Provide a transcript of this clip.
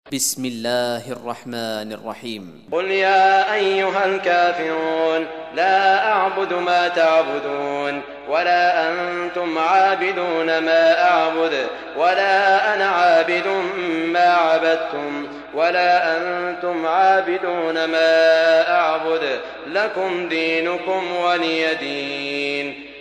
بسم الله الرحمن الرحيم. قل يا أيها الكافرون لا أعبد ما تعبدون ولا أنتم عابدون ما أعبد ولا أنا عابد ما عبدتم ولا أنتم عابدون ما أعبد لكم دينكم ولي دين.